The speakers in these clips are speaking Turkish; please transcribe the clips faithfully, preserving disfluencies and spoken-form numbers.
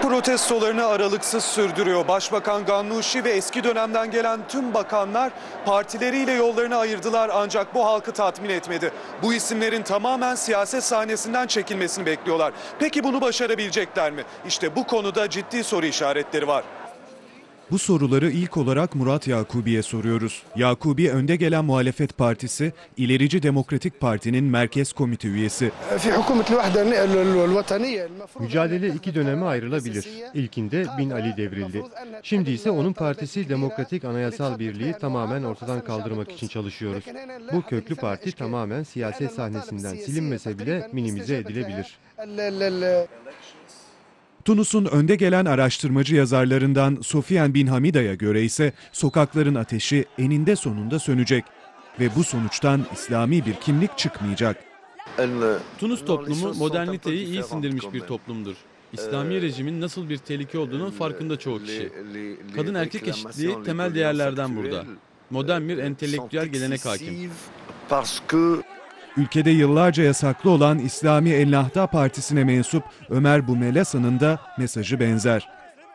Protestolarını aralıksız sürdürüyor. Başbakan Gannouchi ve eski dönemden gelen tüm bakanlar partileriyle yollarını ayırdılar ancak bu halkı tatmin etmedi. Bu isimlerin tamamen siyaset sahnesinden çekilmesini bekliyorlar. Peki bunu başarabilecekler mi? İşte bu konuda ciddi soru işaretleri var. Bu soruları ilk olarak Murat Yakubi'ye soruyoruz. Yakubi önde gelen muhalefet partisi, İlerici Demokratik Parti'nin merkez komite üyesi. Mücadele iki döneme ayrılabilir. İlkinde Bin Ali devrildi. Şimdi ise onun partisi Demokratik Anayasal Birliği tamamen ortadan kaldırmak için çalışıyoruz. Bu köklü parti tamamen siyaset sahnesinden silinmese bile minimize edilebilir. Tunus'un önde gelen araştırmacı yazarlarından Sofiane Bin Hamida'ya göre ise sokakların ateşi eninde sonunda sönecek ve bu sonuçtan İslami bir kimlik çıkmayacak. Tunus toplumu moderniteyi iyi sindirmiş bir toplumdur. İslami rejimin nasıl bir tehlike olduğunun farkında çoğu kişi. Kadın erkek eşitliği temel değerlerden burada. Modern bir entelektüel gelenek hakim. Ülkede yıllarca yasaklı olan İslami Ennahda Partisi'ne mensup Ömer Boumelasa'nın da mesajı benzer.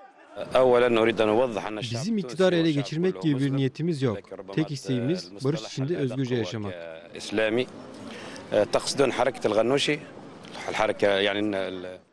Bizim iktidarı ele geçirmek gibi bir niyetimiz yok. Tek isteğimiz barış içinde özgürce yaşamak.